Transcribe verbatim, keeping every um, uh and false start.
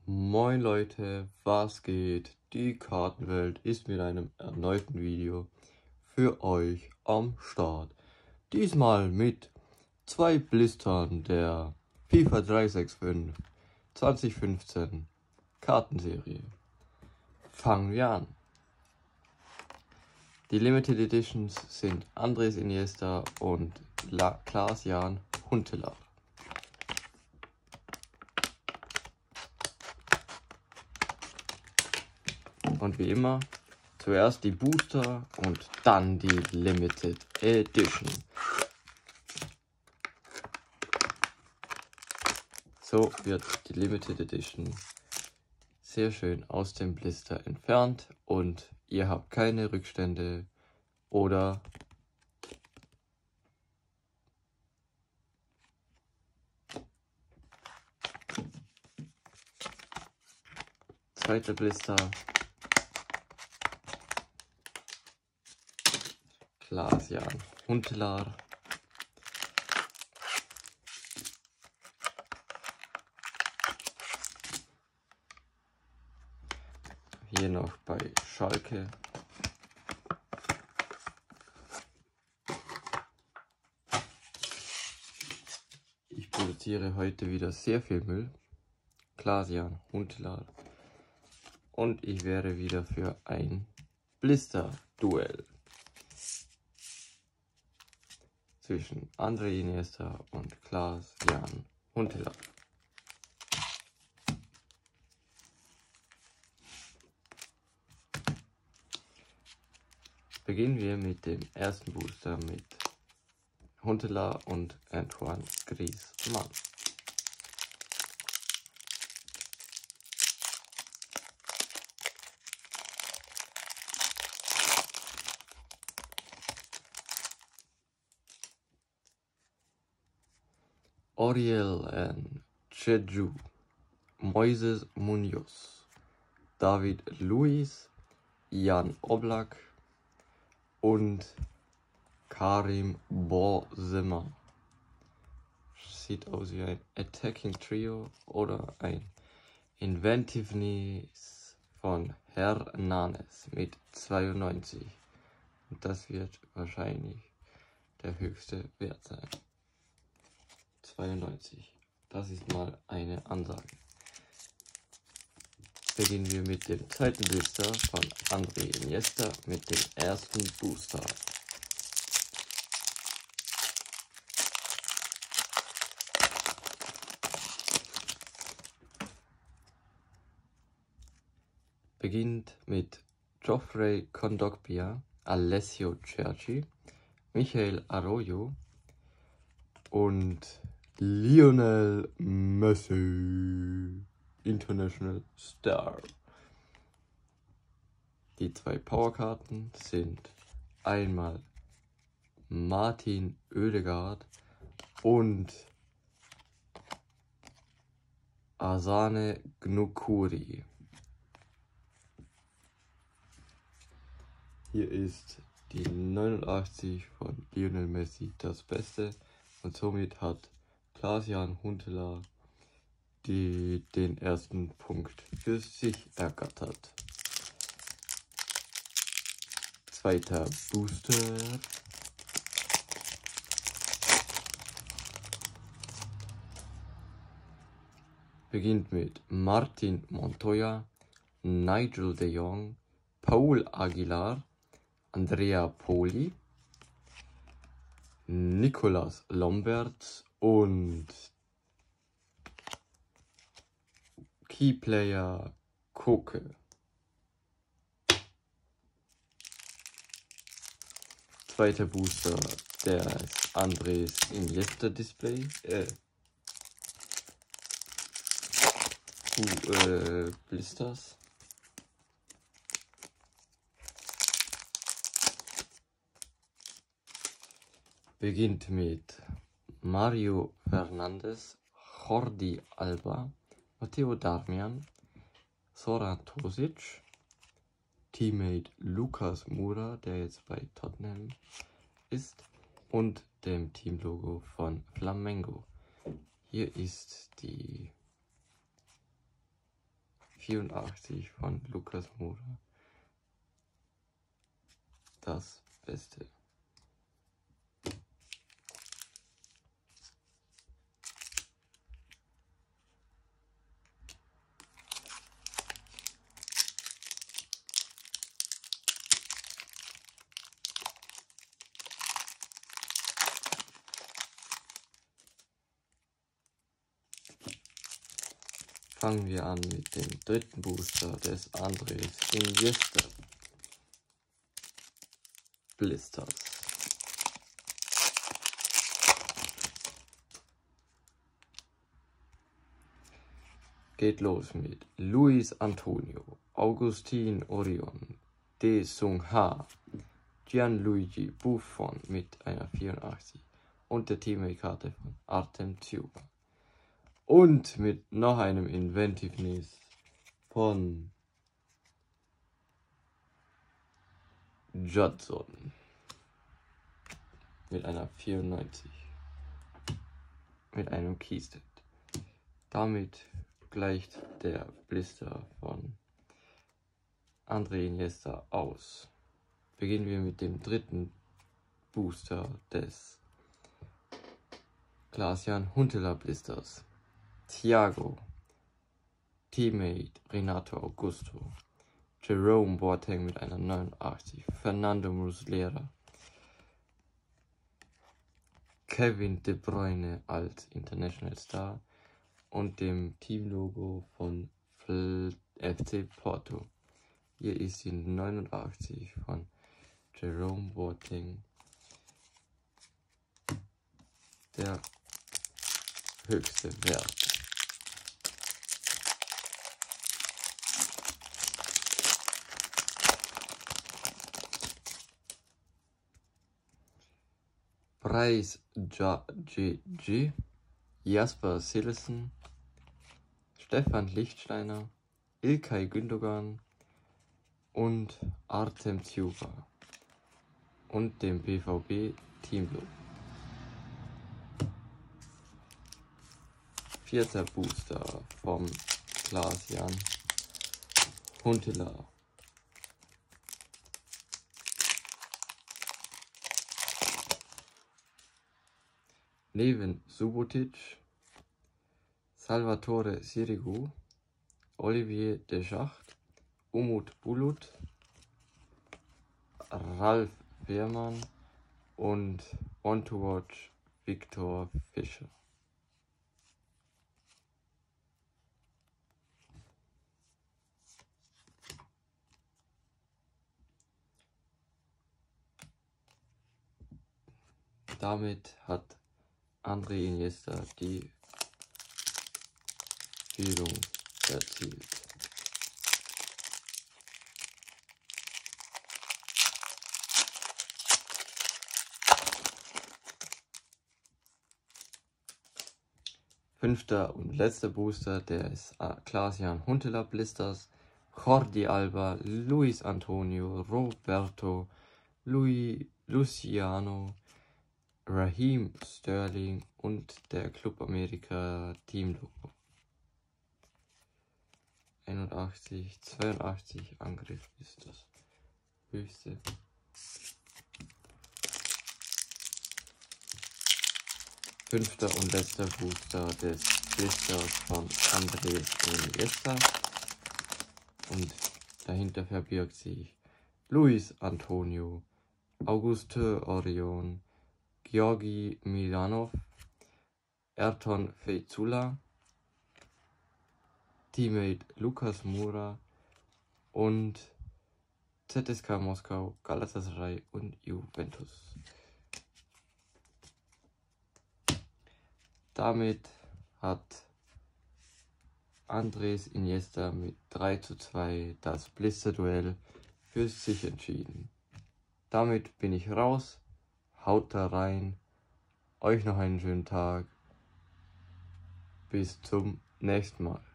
Moin Leute, was geht? Die Kartenwelt ist mit einem erneuten Video für euch am Start. Diesmal mit zwei Blistern der FIFA drei sechs fünf zwanzig fünfzehn Kartenserie. Fangen wir an. Die Limited Editions sind Andres Iniesta und Klaas-Jan Huntelaar. Und wie immer, zuerst die Booster und dann die Limited Edition. So wird die Limited Edition sehr schön aus dem Blister entfernt und ihr habt keine Rückstände oder zweiter Blister. Klaas-Jan Huntelaar. Hier noch bei Schalke. Ich produziere heute wieder sehr viel Müll. Klaas-Jan Huntelaar. Und ich wäre wieder für ein Blister-Duell zwischen Andres Iniesta und Klaas-Jan Huntelaar. Beginnen wir mit dem ersten Booster mit Huntelaar und Antoine Griezmann. Oriol Ncheju, Moises Munoz, David Luiz, Jan Oblak und Karim Benzema. Sieht aus wie ein Attacking Trio oder ein Inventiveness von Hernanes mit zweiundneunzig. Und das wird wahrscheinlich der höchste Wert sein. zweiundneunzig. Das ist mal eine Ansage. Beginnen wir mit dem zweiten Blister von Andres Iniesta mit dem ersten Booster. Beginnt mit Geoffrey Kondogbia, Alessio Cerci, Michael Arroyo und Lionel Messi, International Star. Die zwei Powerkarten sind einmal Martin Oedegaard und Asane Gnoukuri. Hier ist die neunundachtzig von Lionel Messi das Beste und somit hat Klaas-Jan Huntelaar die den ersten Punkt für sich ergattert. Zweiter Booster. Beginnt mit Martin Montoya, Nigel de Jong, Paul Aguilar, Andrea Poli, Nicolas Lomberts und Keyplayer Koke. Zweiter Booster des Andres Iniesta Display. Äh, uh, äh, Blisters. Beginnt mit Mario Fernandes, Jordi Alba, Matteo Darmian, Zoran Tosic, Teammate Lucas Moura, der jetzt bei Tottenham ist, und dem Teamlogo von Flamengo. Hier ist die vierundachtzig von Lucas Moura. Das Beste. Fangen wir an mit dem dritten Booster des Andres Iniesta Blisters. Geht los mit Luis Antonio, Augustin Orion, De Sung Ha, Gianluigi Buffon mit einer vierundachtzig und der Teammate-Karte von Artem Chuba. Und mit noch einem Inventiveness von Judson mit einer vierundneunzig mit einem Keystep. Damit gleicht der Blister von André Iniesta aus. Beginnen wir mit dem dritten Booster des Klaas-Jan Huntelaar Blisters. Thiago, Teammate Renato Augusto, Jerome Boateng mit einer neunundachtzig, Fernando Muslera, Kevin De Bruyne als International Star und dem Teamlogo von F C Porto. Hier ist die neunundachtzig von Jerome Boateng, der höchste Wert. Preis J G G, Jasper Cillessen, Stefan Lichtsteiner, Ilkay Gündogan und Artem Chuba und dem B V B Teamlogo. Vierter Booster vom Klaas-Jan Huntelaar. Neven Subotic, Salvatore Sirigu, Olivier Deschacht, Umut Bulut, Ralf Wehrmann und On to Watch Viktor Fischer. Damit hat André Iniesta die Führung erzielt. Fünfter und letzter Booster des Klaas-Jan Huntelaar Blisters. Jordi Alba, Luis Antonio, Roberto, Louis, Luciano, Raheem Sterling und der Club America Teamlogo. einundachtzig, zweiundachtzig Angriff ist das höchste. Fünfter und letzter Booster des Blisters von André Iniesta. Und dahinter verbirgt sich Luis Antonio, Auguste Orion, Georgi Milanov, Erton Feizula, Teammate Lucas Moura und Z S K Moskau, Galatasaray und Juventus. Damit hat Andrés Iniesta mit drei zu zwei das Blister-Duell für sich entschieden. Damit bin ich raus. Haut da rein. Euch noch einen schönen Tag. Bis zum nächsten Mal.